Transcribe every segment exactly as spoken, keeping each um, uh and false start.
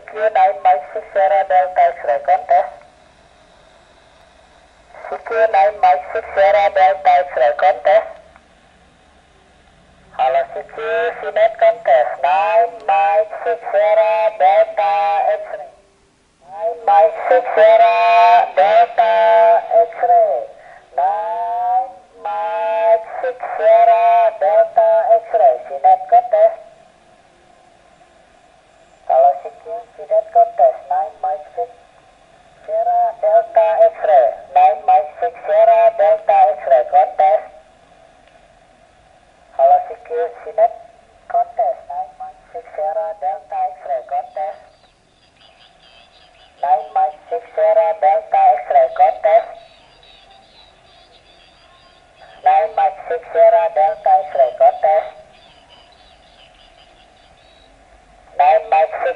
Q nine Mike six Sierra Delta X-ray contest. C Q nine Mike six Sierra Delta X-ray contest. Hello C Q, C net contest. nine Mike six Sierra Delta X-ray. nine Mike six Sierra Delta X-ray. nine Mike six Sierra Delta X-ray. C net contest. Hello C Q, C net contest. nine Mike six Sierra Delta X-ray. nine Mike six Sierra Delta X-ray contest. Hello C Q, C net contest. nine Mike six Sierra Delta X-ray contest. nine Mike six Sierra Delta X-ray contest. nine Mike six Sierra Delta X-ray contest. nine Mike six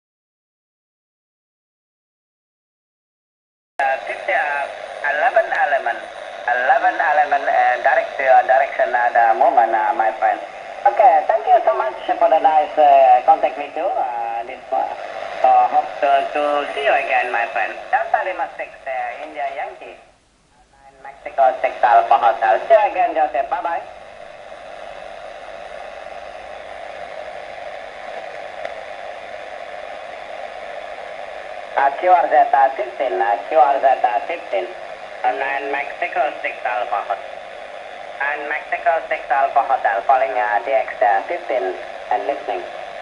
Uh, fifty, uh, eleven element, eleven element, uh, direct to your direction at the moment, uh, my friend. Okay, thank you so much for the nice uh, contact with you. Uh, this, uh, so hope to, to see you again, my friend. Delta Lima six, uh, India Yankee, nine Mexico six Alpha Hotel. See you again, Joseph. Bye bye. Uh, Q R Z fifteen, uh, Q R Z fifteen, uh, nine Mexico six Alpha Hotel, nine Mexico six Alpha Hotel, calling uh, D X fifteen and listening.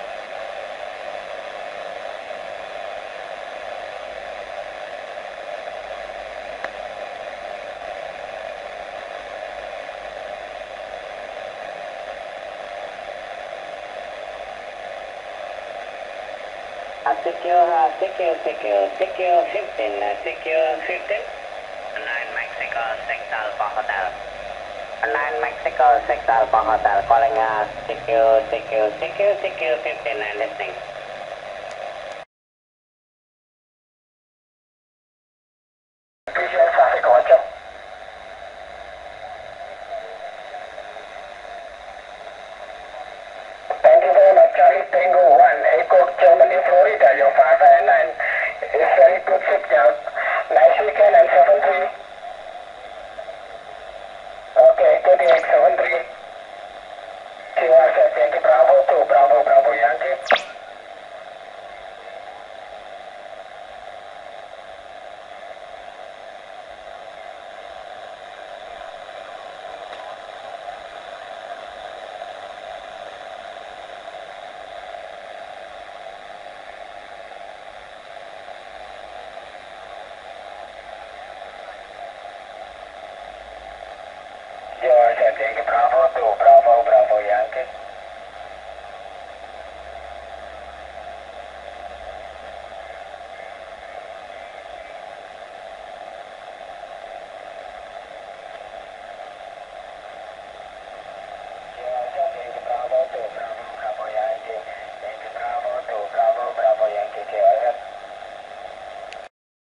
Uh, C Q, uh, C Q, C Q, C Q fifteen, uh, C Q fifteen, nine Mexico six Alpha Hotel, nine Mexico six Alpha Hotel, calling uh, C Q, C Q, C Q, C Q fifteen and listening. Visual traffic, roger. Thank you very much, Charlie Tango one, Echo Germany, Florida. Your father and nine is very good signal. Nice weekend and seven three. Okay, good day, seven three. Q R Z Yankee Bravo two, Bravo, Bravo Yankee. Q R Z Yankee Bravo two, Bravo.